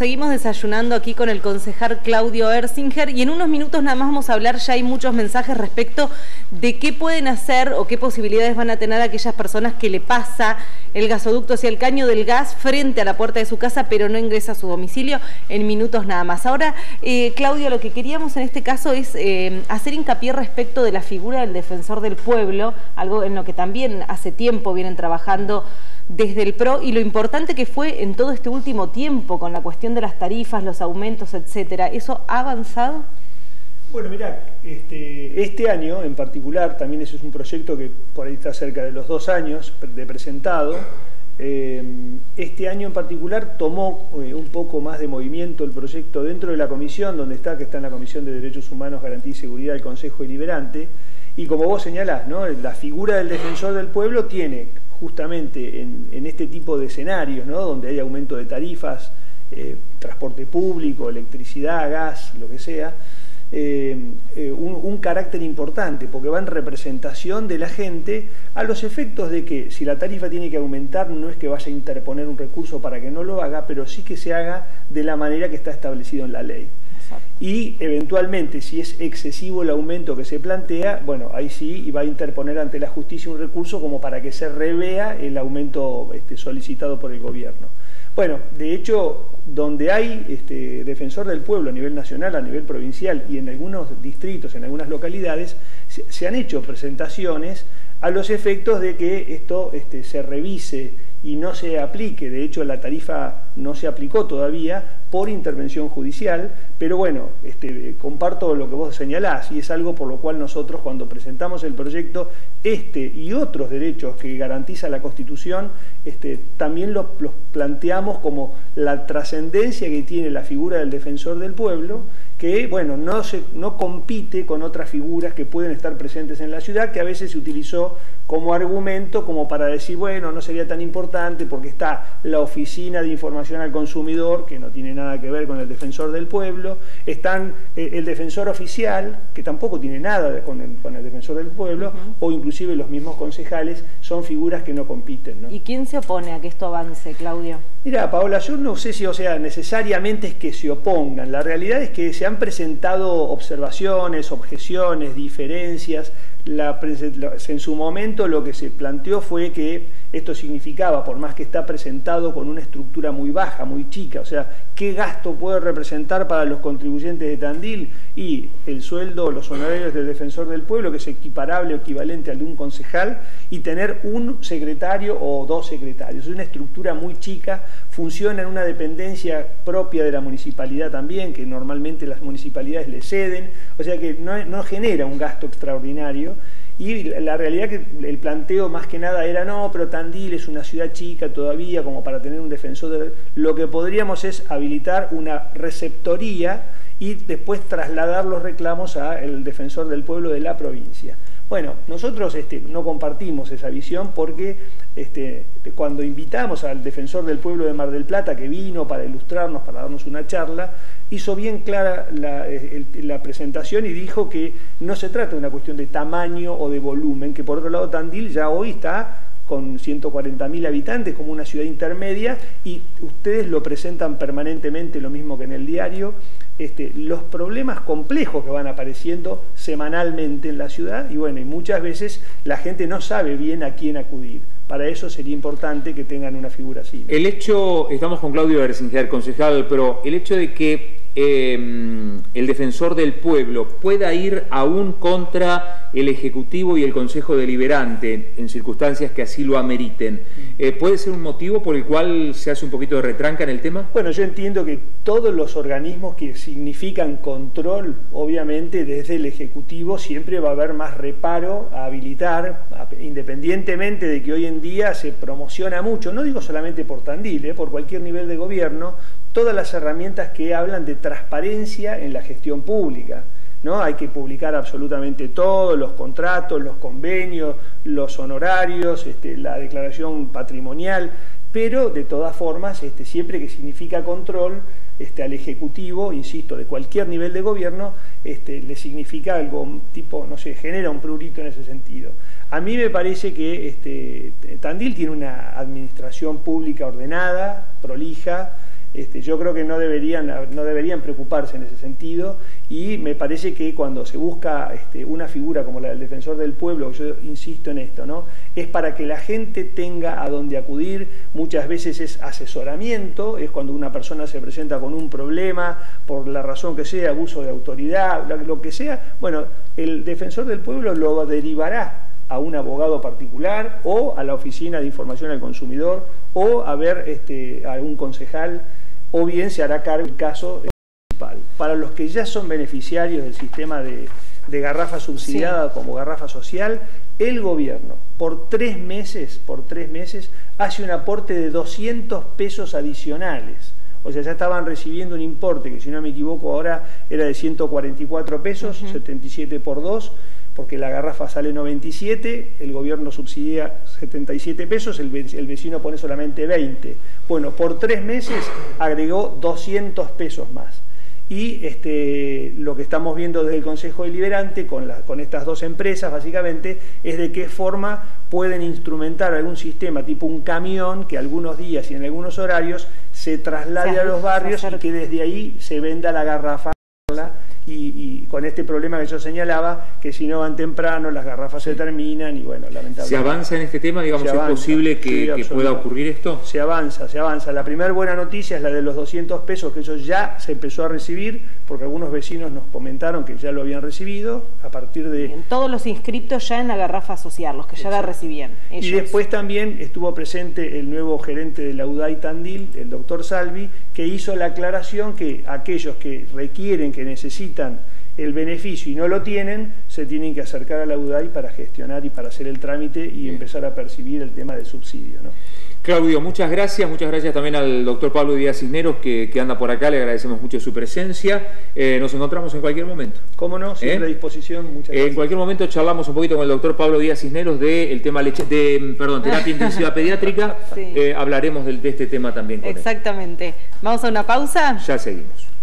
seguimos desayunando aquí con el concejal Claudio Erzinger y en unos minutos nada más vamos a hablar, ya hay muchos mensajes respecto de qué pueden hacer o qué posibilidades van a tener aquellas personas que le pasa el gasoducto hacia el caño del gas frente a la puerta de su casa pero no ingresa a su domicilio, en minutos nada más. Ahora, Claudio, lo que queríamos en este caso es hacer hincapié respecto de la figura del defensor del pueblo, algo en lo que también hace tiempo vienen trabajando desde el PRO y lo importante que fue en todo este último tiempo con la cuestión de las tarifas, los aumentos, etcétera. ¿Eso ha avanzado? Bueno, mirá, este año en particular, también eso es un proyecto que por ahí está cerca de los 2 años de presentado. Este año en particular tomó un poco más de movimiento el proyecto dentro de la comisión, donde está, que está en la Comisión de Derechos Humanos, Garantía y Seguridad del Consejo Deliberante. Y como vos señalás, ¿no?, la figura del defensor del pueblo tiene justamente en este tipo de escenarios, ¿no?, donde hay aumento de tarifas, transporte público, electricidad, gas, lo que sea, un carácter importante, porque va en representación de la gente a los efectos de que si la tarifa tiene que aumentar, no es que vaya a interponer un recurso para que no lo haga, pero sí que se haga de la manera que está establecido en la ley. Y eventualmente, si es excesivo el aumento que se plantea, bueno, ahí sí va a interponer ante la justicia un recurso como para que se revea el aumento solicitado por el gobierno. Bueno, de hecho, donde hay defensor del pueblo a nivel nacional, a nivel provincial y en algunos distritos, en algunas localidades, se han hecho presentaciones a los efectos de que esto se revise y no se aplique. De hecho, la tarifa no se aplicó todavía por intervención judicial, pero bueno, comparto lo que vos señalás y es algo por lo cual nosotros cuando presentamos el proyecto y otros derechos que garantiza la Constitución, también los planteamos como la trascendencia que tiene la figura del defensor del pueblo, que bueno, no compite con otras figuras que pueden estar presentes en la ciudad, que a veces se utilizó como argumento como para decir, bueno, no sería tan importante porque está la Oficina de Información al Consumidor, que no tiene nada que ver con el defensor del pueblo, están el defensor oficial, que tampoco tiene nada con el defensor del pueblo, o inclusive los mismos concejales, son figuras que no compiten, ¿no? ¿Y quién se opone a que esto avance, Claudio? Mira, Paola, yo no sé si, necesariamente es que se opongan. La realidad es que se han presentado observaciones, objeciones, diferencias. En su momento lo que se planteó fue que esto significaba, por más que está presentado con una estructura muy baja, muy chica, o sea, ¿qué gasto puede representar para los contribuyentes de Tandil? Y el sueldo, los honorarios del defensor del pueblo, que es equiparable o equivalente al de un concejal, y tener un secretario o 2 secretarios. Es una estructura muy chica, funciona en una dependencia propia de la municipalidad también, que normalmente las municipalidades le ceden, o sea que no genera un gasto extraordinario. Y la realidad que el planteo más que nada era, no, pero Tandil es una ciudad chica todavía como para tener un defensor. Lo que podríamos es habilitar una receptoría y después trasladar los reclamos al defensor del pueblo de la provincia. Bueno, nosotros no compartimos esa visión porque cuando invitamos al defensor del pueblo de Mar del Plata, que vino para ilustrarnos, para darnos una charla, hizo bien clara la presentación y dijo que no se trata de una cuestión de tamaño o de volumen, que por otro lado Tandil ya hoy está con 140.000 habitantes como una ciudad intermedia y ustedes lo presentan permanentemente, lo mismo que en el diario, los problemas complejos que van apareciendo semanalmente en la ciudad y bueno, y muchas veces la gente no sabe bien a quién acudir. Para eso sería importante que tengan una figura así, ¿no? El hecho, estamos con Claudio Erzinger, concejal, pero el hecho de que el defensor del pueblo pueda ir aún contra el Ejecutivo y el Consejo Deliberante en circunstancias que así lo ameriten, ¿puede ser un motivo por el cual se hace un poquito de retranca en el tema? Bueno, yo entiendo que todos los organismos que significan control, obviamente desde el Ejecutivo siempre va a haber más reparo a habilitar, independientemente de que hoy en día se promociona mucho, no digo solamente por Tandil, por cualquier nivel de gobierno, todas las herramientas que hablan de transparencia en la gestión pública, ¿no? Hay que publicar absolutamente todo, los contratos, los convenios, los honorarios, la declaración patrimonial, pero de todas formas, siempre que significa control, al Ejecutivo, insisto, de cualquier nivel de gobierno, le significa algo tipo, no sé, genera un prurito en ese sentido. A mí me parece que Tandil tiene una administración pública ordenada, prolija, yo creo que no deberían preocuparse en ese sentido, y me parece que cuando se busca una figura como la del defensor del pueblo, yo insisto en esto, ¿no? Es para que la gente tenga a dónde acudir. Muchas veces es asesoramiento, es cuando una persona se presenta con un problema, por la razón que sea, abuso de autoridad, lo que sea, bueno, el defensor del pueblo lo derivará a un abogado particular o a la Oficina de Información al Consumidor o a ver a algún concejal, o bien se hará cargo del caso municipal. Para los que ya son beneficiarios del sistema de garrafa subsidiada, sí, como garrafa social, el gobierno por 3 meses hace un aporte de 200 pesos adicionales. O sea, ya estaban recibiendo un importe que, si no me equivoco, ahora era de 144 pesos, 77 por 2, porque la garrafa sale 97, el gobierno subsidia 77 pesos, el vecino pone solamente 20. Bueno, por 3 meses agregó 200 pesos más. Y lo que estamos viendo desde el Consejo Deliberante con estas dos empresas, básicamente, es de qué forma pueden instrumentar algún sistema tipo un camión que algunos días y en algunos horarios se traslade a los barrios y que desde ahí se venda la garrafa. Y con este problema que yo señalaba, que si no van temprano las garrafas se terminan y bueno, lamentablemente. ¿Se avanza en este tema? Digamos, ¿es posible que pueda ocurrir esto? Se avanza. La primera buena noticia es la de los 200 pesos, que eso ya se empezó a recibir, porque algunos vecinos nos comentaron que ya lo habían recibido a partir de... Bien, todos los inscriptos ya en la garrafa social, los que ya la recibían. Ellos. Y después también estuvo presente el nuevo gerente de la UDAI Tandil, el doctor Salvi, que hizo la aclaración que aquellos que requieren, que necesitan el beneficio y no lo tienen, se tienen que acercar a la UDAI para gestionar y para hacer el trámite y empezar a percibir el tema del subsidio, ¿no? Claudio, muchas gracias también al doctor Pablo Díaz Cisneros que anda por acá, le agradecemos mucho su presencia. Nos encontramos en cualquier momento. ¿Cómo no? Siempre a disposición, muchas gracias. En cualquier momento charlamos un poquito con el doctor Pablo Díaz Cisneros del tema terapia intensiva pediátrica. Sí. Hablaremos de este tema también con él. Exactamente. ¿Vamos a una pausa? Ya seguimos.